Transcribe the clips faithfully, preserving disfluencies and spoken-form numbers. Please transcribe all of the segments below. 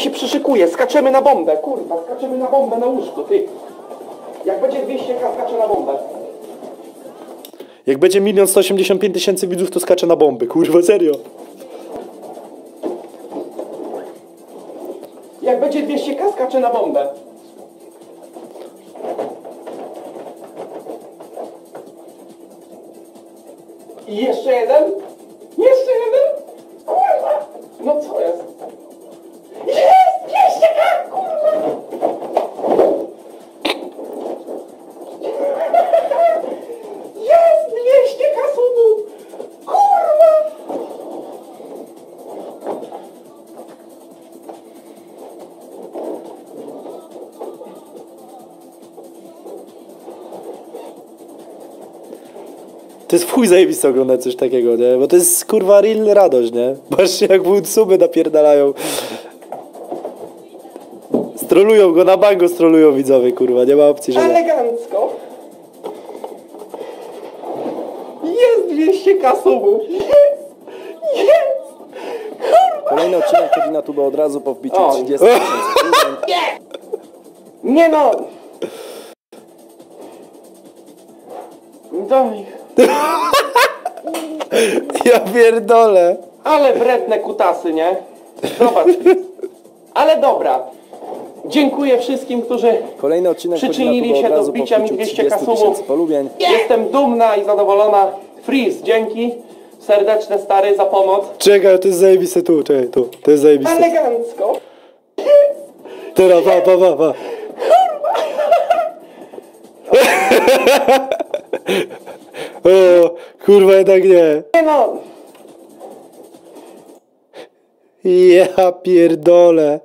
się przyszykuje, skaczemy na bombę, kurwa, skaczemy na bombę na łóżku, ty. Jak będzie dwieście ka, skaczę na bombę. Jak będzie milion sto osiemdziesiąt pięć tysięcy widzów, to skaczę na bomby, kurwa, serio. Jak będzie dwieście ka, skaczę na bombę. I jeszcze jeden? Jeszcze jeden? Kurwa! No co jest? Jest! dwieście ka! Kurwa! Jest! dwieście ka subów! Kurwa! To jest w chuj zajebiste oglądać coś takiego, nie? Bo to jest kurwa real radość, nie? Patrzcie jak w sumy napierdalają. Strolują go, na bango strolują widzowie, kurwa, nie ma opcji, żeby... Elegancko! Jest dwieście ka subów! Jest! Jest! Kurwa! Kolejny odcinek chodzi na tubę od razu po wbiciu O. trzydziestu tysięcy. Nie no! Daj. Ja pierdolę. Ale wredne kutasy, nie? Zobacz. Ale dobra. Dziękuję wszystkim, którzy Kolejny odcinek przyczynili chodzi na się tubę od do razu po wbicia mi wbiciu dwieście trzydziestu kasubów. tysięcy polubień. Jestem dumna i zadowolona. Freeze, dzięki. Serdeczne stary za pomoc. Czekaj, to jest zajebiste tu, czekaj, tu. To jest zajebiste. Elegancko. Teraz, pa, pa, pa, pa. O, kurwa, jednak nie. Nie no. Ja pierdolę.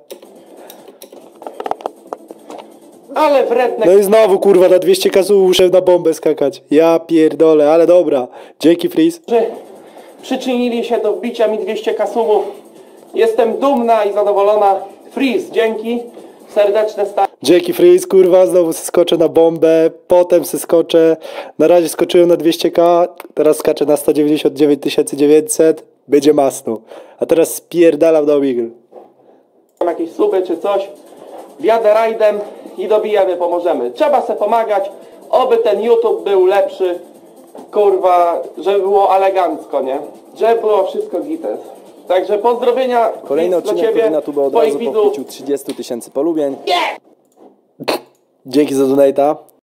Ale wredne No i znowu, kurwa, na dwieście kasów muszę na bombę skakać. Ja pierdolę, ale dobra. Dzięki, Freeze. którzy przyczynili się do wbicia mi dwieście kasubów. Jestem dumna i zadowolona. Freeze, dzięki. Serdeczne stary. Dzięki, Freeze, kurwa, znowu skoczę na bombę, potem se skoczę. Na razie skoczyłem na dwieście ka, teraz skaczę na sto dziewięćdziesiąt dziewięć tysięcy dziewięćset. Będzie masno. A teraz spierdalam do Omegle. Jakieś suby czy coś. Wjadę rajdem i dobijemy, pomożemy. Trzeba se pomagać. Oby ten YouTube był lepszy. Kurwa, żeby było elegancko, nie? Żeby było wszystko gites. Także pozdrowienia Kolejny Freeze, dla odcinek ciebie, chodzi na tubę od twoich razu po widzów. wbiciu trzydziestu tysięcy polubień. Dzięki za donata.